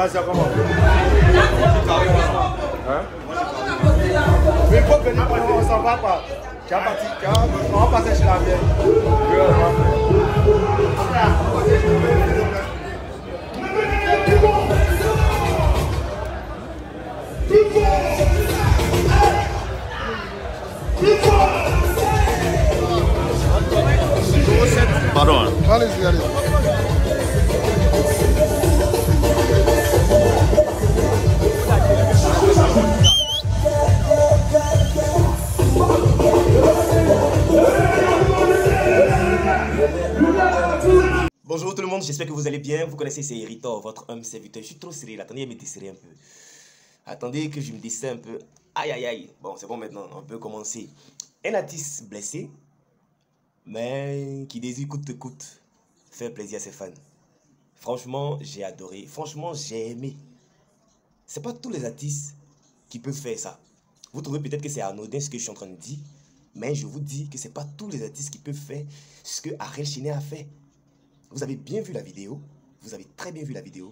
Ah, c'est comment? Hein? Mais il faut venir pour on s'en va quoi. Tu as parti, on va passer chez la vieille. Pardon. Allez-y, allez-y. Bonjour tout le monde, j'espère que vous allez bien. Vous connaissez, c'est Héritor, votre homme serviteur. Je suis trop serré, attendez à me desserrer un peu. Attendez que je me desserre un peu. Aïe aïe aïe. Bon, c'est bon maintenant, on peut commencer. Un artiste blessé, mais qui désire coûte que coûte faire plaisir à ses fans. Franchement, j'ai adoré. Franchement, j'ai aimé. C'est pas tous les artistes qui peuvent faire ça. Vous trouvez peut-être que c'est anodin ce que je suis en train de dire, mais je vous dis que c'est pas tous les artistes qui peuvent faire ce que Ariel Chiné a fait. Vous avez bien vu la vidéo, vous avez très bien vu la vidéo,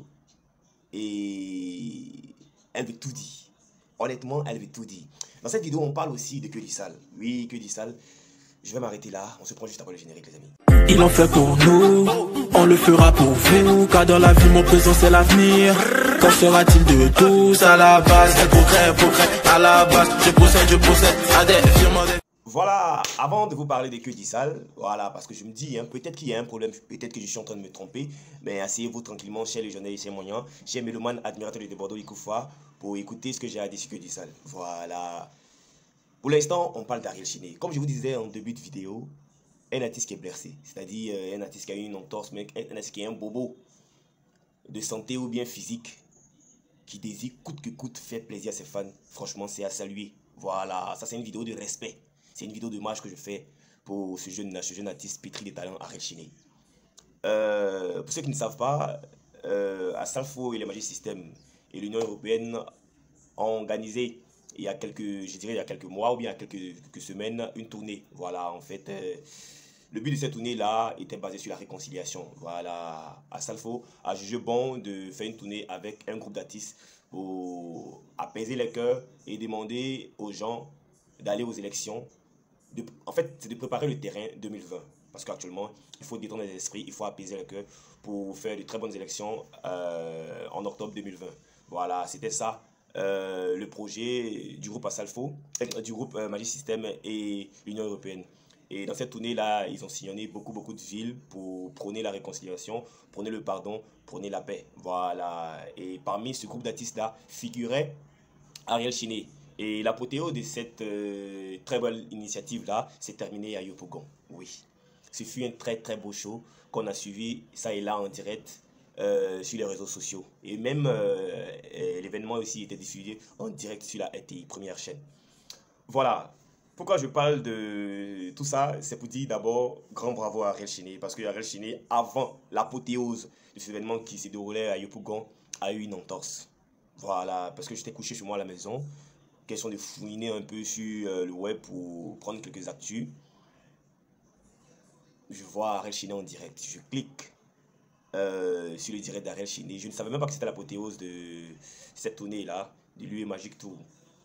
et elle veut tout dire. Honnêtement, elle veut tout dire. Dans cette vidéo, on parle aussi de Que du Sale. Oui, Que du Sale. Je vais m'arrêter là, on se prend juste après le générique, les amis. Il en fait pour nous, on le fera pour vous, car dans la vie, mon présent c'est l'avenir. Qu'en sera-t-il de tous à la base, des progrès, à la base, je procède à des firmes. Voilà, avant de vous parler de Que du Sale, voilà, parce que je me dis, hein, peut-être qu'il y a un problème, peut-être que je suis en train de me tromper, mais asseyez-vous tranquillement, chers les journalistes, chers moyens, chers mélomanes, admirateurs de Bordeaux Ikoufa, pour écouter ce que j'ai à dire sur Que du Sale. Voilà. Pour l'instant, on parle d'Ariel Chiné. Comme je vous disais en début de vidéo, un artiste qui est blessé, c'est-à-dire un artiste qui a eu une entorse, mais un artiste qui a un bobo de santé ou bien physique, qui désire coûte que coûte faire plaisir à ses fans. Franchement, c'est à saluer. Voilà, ça c'est une vidéo de respect. C'est une vidéo d'hommage que je fais pour ce jeune artiste pétri de talent, Ariel Chiné. Pour ceux qui ne savent pas, à Salfo et le Magic System et l'Union Européenne ont organisé il y a quelques mois ou bien il y a quelques semaines une tournée. Voilà, en fait, le but de cette tournée-là était basé sur la réconciliation. Voilà, à Salfo a jugé bon de faire une tournée avec un groupe d'artistes pour apaiser les cœurs et demander aux gens d'aller aux élections. En fait, c'est de préparer le terrain 2020. Parce qu'actuellement, il faut détendre les esprits, il faut apaiser le cœur pour faire de très bonnes élections en octobre 2020. Voilà, c'était ça le projet du groupe Asalfo, du groupe Magic System et l'Union Européenne. Et dans cette tournée-là, ils ont sillonné beaucoup de villes pour prôner la réconciliation, prôner le pardon, prôner la paix. Voilà. Et parmi ce groupe d'artistes-là figurait Ariel Chiné. Et l'apothéose de cette très belle initiative-là s'est terminée à Yopougon. Oui. Ce fut un très beau show qu'on a suivi ça et là en direct sur les réseaux sociaux. Et même l'événement aussi était diffusé en direct sur la RTI, première chaîne. Voilà. Pourquoi je parle de tout ça? C'est pour dire d'abord grand bravo à Ariel Chiné. Parce que Ariel Chiné, avant l'apothéose de cet événement qui s'est déroulé à Yopougon, a eu une entorse. Voilà. Parce que j'étais couché chez moi à la maison. Question de fouiner un peu sur le web pour prendre quelques actus. Je vois Ariel Chiné en direct. Je clique sur le direct d'Ariel Chiné. Je ne savais même pas que c'était l'apothéose de cette tournée-là, de l'UE Magic Tour.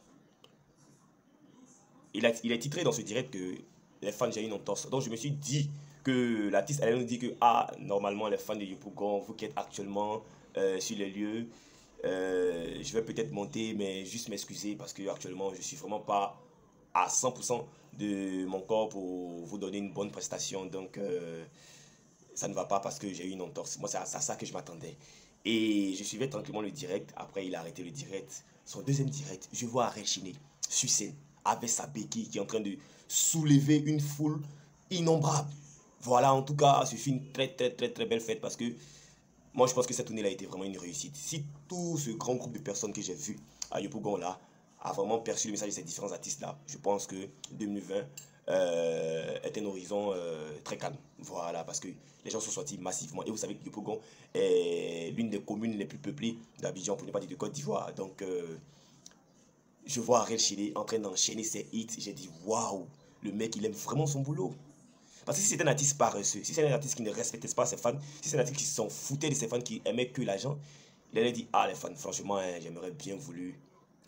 Il a titré dans ce direct que les fans j'ai une entorse. Donc je me suis dit que l'artiste allait nous dire que normalement les fans de Yopougon, vous qui êtes actuellement sur les lieux, je vais peut-être monter, mais juste m'excuser parce que actuellement je suis vraiment pas à 100% de mon corps pour vous donner une bonne prestation. Donc ça ne va pas parce que j'ai eu une entorse. Moi c'est à ça que je m'attendais. Et je suivais tranquillement le direct. Après il a arrêté le direct. Son deuxième direct, je vois Ariel Chiné sur scène avec sa béquille qui est en train de soulever une foule innombrable. Voilà, en tout cas, ce fut une très belle fête parce que moi, je pense que cette tournée-là a été vraiment une réussite. Si tout ce grand groupe de personnes que j'ai vu à Yopougon là a vraiment perçu le message de ces différents artistes-là, je pense que 2020 est un horizon très calme. Voilà, parce que les gens sont sortis massivement. Et vous savez que Yopougon est l'une des communes les plus peuplées d'Abidjan, pour ne pas dire de Côte d'Ivoire. Donc, je vois Ariel Chiné en train d'enchaîner ses hits. J'ai dit, waouh, le mec, il aime vraiment son boulot. Parce que si c'est un artiste paresseux, si c'est un artiste qui ne respectait pas ses fans, si c'est un artiste qui s'en foutait de ses fans, qui aimait que l'argent, Il a dit, ah les fans, franchement, hein, j'aimerais bien voulu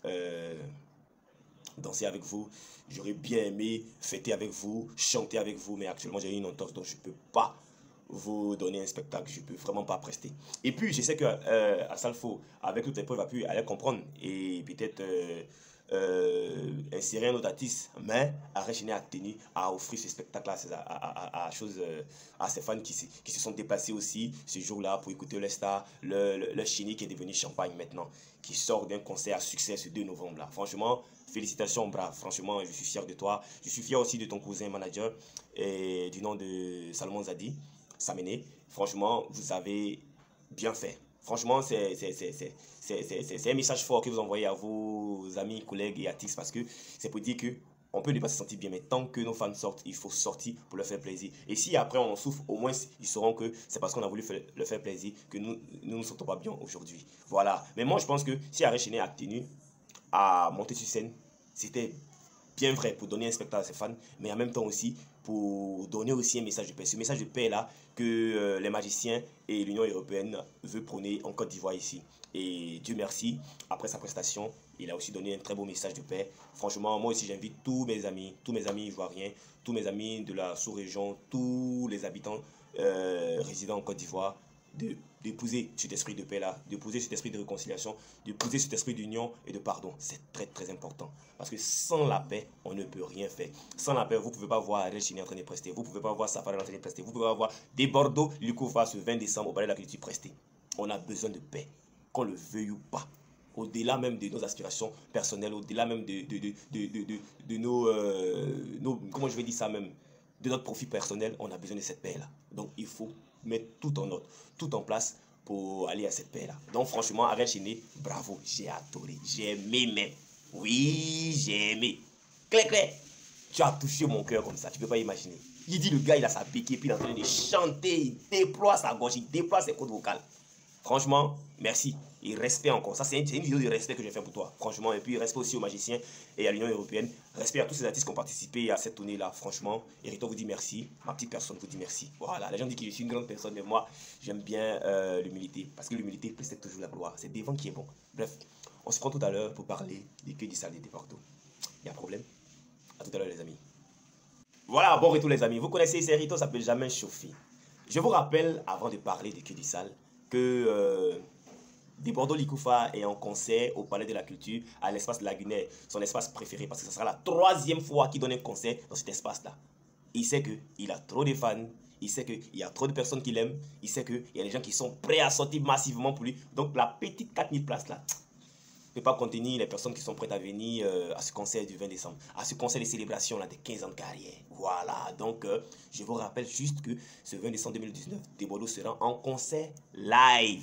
danser avec vous. J'aurais bien aimé fêter avec vous, chanter avec vous, mais actuellement j'ai une entorse, donc je ne peux pas vous donner un spectacle, je ne peux vraiment pas prester. Et puis, je sais que Asalfo, avec toutes les preuves, a pu aller comprendre et peut-être insérer un autre artiste, mais Arèche a tenu à offrir ce spectacle à ses fans qui se sont déplacés aussi ce jour-là pour écouter le star, le Chini qui est devenu Champagne maintenant, qui sort d'un concert à succès ce 2 novembre là. Franchement, félicitations brave, franchement je suis fier de toi, je suis fier aussi de ton cousin manager et du nom de Salomon Zadi, Samené. Franchement, vous avez bien fait. Franchement, c'est un message fort que vous envoyez à vos amis, collègues et artistes parce que c'est pour dire que on peut ne pas se sentir bien, mais tant que nos fans sortent, il faut sortir pour leur faire plaisir. Et si après on en souffre, au moins ils sauront que c'est parce qu'on a voulu leur faire plaisir que nous ne nous sentons pas bien aujourd'hui. Voilà. Mais moi, je pense que si Arèche a tenu à monter sur scène, c'était bien vrai pour donner un spectacle à ses fans, mais en même temps aussi pour donner aussi un message de paix. Ce message de paix là que les magiciens et l'Union européenne veulent prôner en Côte d'Ivoire ici. Et Dieu merci, après sa prestation, il a aussi donné un très beau message de paix. Franchement, moi aussi j'invite tous mes amis ivoiriens, tous mes amis de la sous-région, tous les habitants résidant en Côte d'Ivoire, d'épouser cet esprit de paix là, d'épouser cet esprit de réconciliation, d'épouser cet esprit d'union et de pardon. C'est très très important. Parce que sans la paix, on ne peut rien faire. Sans la paix, vous ne pouvez pas voir Arèche en train de prester, vous ne pouvez pas voir Safari en train de prester, vous ne pouvez pas voir des Bordeaux, Likoufa ce 20 décembre au Palais de la Culture prester. On a besoin de paix, qu'on le veuille ou pas. Au-delà même de nos aspirations personnelles, au-delà même de nos comment je vais dire ça même, de notre profit personnel, on a besoin de cette paix-là. Donc, il faut mettre tout en ordre, tout en place pour aller à cette paix-là. Donc, franchement, Arèche, bravo, j'ai adoré, j'ai aimé même. Oui, j'ai aimé. Clé, clé. Tu as touché mon cœur comme ça, tu ne peux pas imaginer. Il dit, le gars, il a sa béquille, puis il est en train de chanter, il déploie sa gorge, il déploie ses cordes vocales. Franchement, merci. Et respect encore. Ça, c'est une vidéo de respect que j'ai fait pour toi. Franchement. Et puis, respect aussi aux magiciens et à l'Union européenne. Respect à tous ces artistes qui ont participé à cette tournée-là. Franchement, Hérito vous dit merci. Ma petite personne vous dit merci. Voilà. Les gens disent que je suis une grande personne, mais moi, j'aime bien l'humilité. Parce que l'humilité précède toujours la gloire. C'est devant qui est bon. Bref, on se prend tout à l'heure pour parler des queues d'Issal et des partout. Il y a un problème? À tout à l'heure, les amis. Voilà, bon retour, les amis. Vous connaissez ces Hérito, ça ne peut jamais chauffer. Je vous rappelle, avant de parler des queues d'Issal, que des Bordeaux Likoufa est en concert au Palais de la Culture à l'espace Lagunaire, son espace préféré, parce que ce sera la 3e fois qu'il donne un concert dans cet espace-là. Il sait qu'il a trop de fans, il sait qu'il y a trop de personnes qui l'aiment, il sait qu'il y a des gens qui sont prêts à sortir massivement pour lui. Donc la petite 4000 places là ne peut pas contenir les personnes qui sont prêtes à venir à ce concert du 20 décembre, à ce concert de célébration là, de 15 ans de carrière. Voilà, donc je vous rappelle juste que ce 20 décembre 2019, des Bordeaux sera en concert live.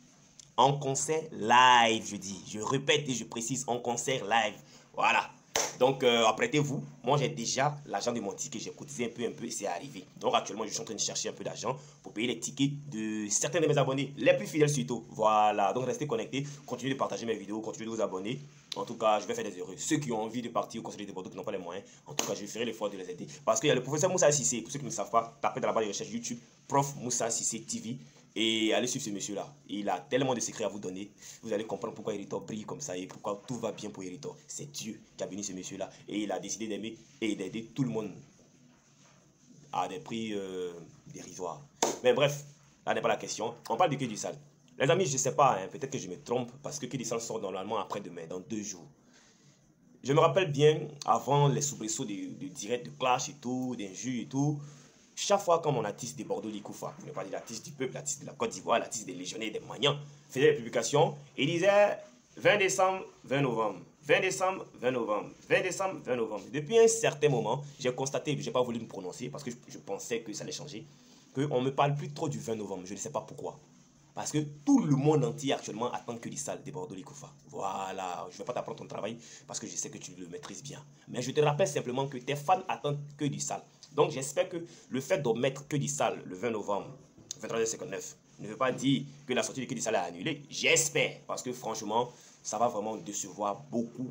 En concert live, je dis. Je répète et je précise, en concert live. Voilà. Donc, apprêtez-vous. Moi, j'ai déjà l'argent de mon ticket. J'ai cotisé un peu et c'est arrivé. Donc, actuellement, je suis en train de chercher un peu d'argent pour payer les tickets de certains de mes abonnés, les plus fidèles surtout. Voilà. Donc, restez connectés. Continuez de partager mes vidéos. Continuez de vous abonner. En tout cas, je vais faire des heureux. Ceux qui ont envie de partir au concert de Bordeaux, qui n'ont pas les moyens, en tout cas, je ferai l'effort de les aider. Parce qu'il y a le professeur Moussa Sissé. Pour ceux qui ne savent pas, tapez dans la barre de recherche YouTube, Prof Moussa Sissé TV. Et allez suivre ce monsieur-là. Il a tellement de secrets à vous donner. Vous allez comprendre pourquoi Hérito brille comme ça et pourquoi tout va bien pour Hérito. C'est Dieu qui a béni ce monsieur-là. Et il a décidé d'aimer et d'aider tout le monde à des prix dérisoires. Mais bref, là n'est pas la question. On parle de Queue d'Issal. Les amis, je ne sais pas, hein, peut-être que je me trompe parce que Queue d'Issal sort normalement après-demain, dans 2 jours. Je me rappelle bien, avant les soubresauts de direct, de clash et tout, d'injures et tout, chaque fois quand mon artiste de Bordeaux Likoufa, je ne parle pas de l'artiste du peuple, l'artiste de la Côte d'Ivoire, l'artiste des légionnaires, des Magnans, faisait des publications, il disait 20 décembre, 20 novembre, 20 décembre, 20 novembre, 20 décembre, 20 novembre. Depuis un certain moment, j'ai constaté, je n'ai pas voulu me prononcer parce que je pensais que ça allait changer, qu'on ne me parle plus trop du 20 novembre, je ne sais pas pourquoi. Parce que tout le monde entier actuellement attend Queue d'Issal de Bordeaux Likoufa. Voilà, je ne vais pas t'apprendre ton travail parce que je sais que tu le maîtrises bien. Mais je te rappelle simplement que tes fans attendent Queue d'Issal. Donc j'espère que le fait d'omettre Queue d'Issal le 20 novembre 23h59 ne veut pas dire que la sortie de Queue d'Issal est annulée. J'espère, parce que franchement, ça va vraiment décevoir beaucoup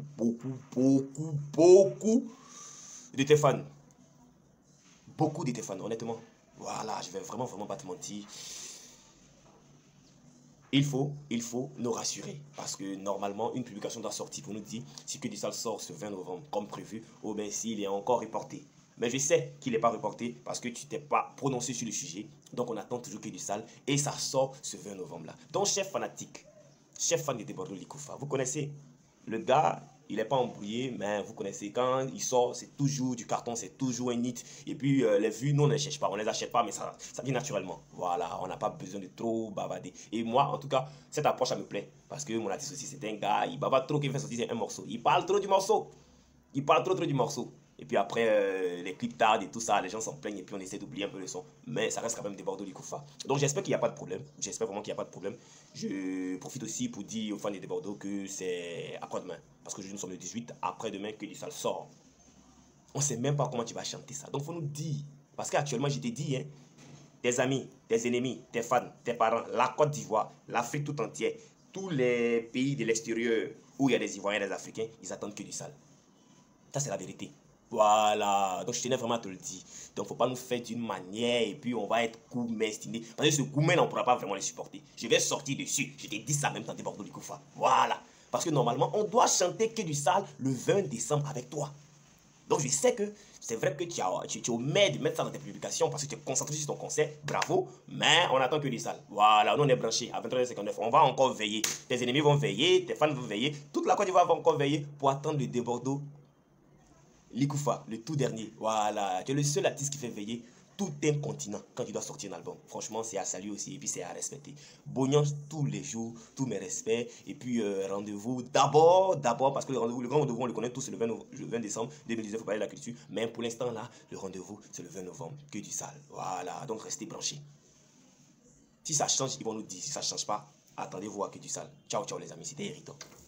de tes fans. Beaucoup de tes fans, honnêtement. Voilà, je vais vraiment pas te mentir. il faut nous rassurer. Parce que normalement, une publication doit sortir pour nous dire si Que du Sale sort ce 20 novembre comme prévu, ou bien s'il est encore reporté. Mais je sais qu'il n'est pas reporté parce que tu t'es pas prononcé sur le sujet. Donc on attend toujours Que du Sale et ça sort ce 20 novembre là. Donc chef fanatique, chef fan de Debordo Likoufa, vous connaissez le gars, il n'est pas embrouillé, mais vous connaissez, quand il sort, c'est toujours du carton, c'est toujours un hit. Et puis les vues, nous on ne les cherche pas, on ne les achète pas, mais ça vient naturellement. Voilà, on n'a pas besoin de trop bavarder. Et moi, en tout cas, cette approche, ça me plaît. Parce que mon artiste aussi, c'est un gars, il bavarde trop, qu'il fait sortir un morceau. Il parle trop du morceau. Il parle trop du morceau. Et puis après, les clips tardent et tout ça, les gens s'en plaignent et puis on essaie d'oublier un peu le son. Mais ça reste quand même Debordo Likoufa. Donc j'espère qu'il n'y a pas de problème. J'espère vraiment qu'il n'y a pas de problème. Je profite aussi pour dire aux fans de Debordo que c'est après-demain. Parce que nous sommes le 18, après-demain Que du Sale sort. On ne sait même pas comment tu vas chanter ça. Donc il faut nous dire. Parce qu'actuellement, je t'ai dit, hein, tes amis, tes ennemis, tes fans, tes parents, la Côte d'Ivoire, l'Afrique tout entière, tous les pays de l'extérieur où il y a des Ivoiriens et des Africains, ils attendent Que du Sale. Ça, c'est la vérité. Voilà, donc je tenais vraiment à te le dire. Donc faut pas nous faire d'une manière et puis on va être gourmestiné. Parce que ce gourmet, on ne pourra pas vraiment les supporter. Je vais sortir dessus. Je t'ai dit ça même dans Debordo Likoufa. Voilà. Parce que normalement, on doit chanter Que du Sale le 20 décembre avec toi. Donc je sais que c'est vrai que tu es au maire de mettre ça dans tes publications parce que tu es concentré sur ton concert. Bravo. Mais on attend Que du Sale. Voilà, nous on est branchés à 23h59. On va encore veiller. Tes ennemis vont veiller, tes fans vont veiller. Toute la Côte d'Ivoire va encore veiller pour attendre le Debordo Likoufa, le tout dernier. Voilà, tu es le seul artiste qui fait veiller tout un continent quand il doit sortir un album. Franchement, c'est à saluer aussi et puis c'est à respecter. Bognan tous les jours, tous mes respects. Et puis rendez-vous d'abord parce que le grand rendez-vous, on le connaît tous, c'est le 20 décembre 2019 pour parler de la culture. Mais pour l'instant là, le rendez-vous, c'est le 20 novembre, Que du Sale. Voilà, donc restez branchés. Si ça change, ils vont nous dire. Si ça ne change pas, attendez-vous à Que du Sale. Ciao, ciao les amis, c'était Hériton.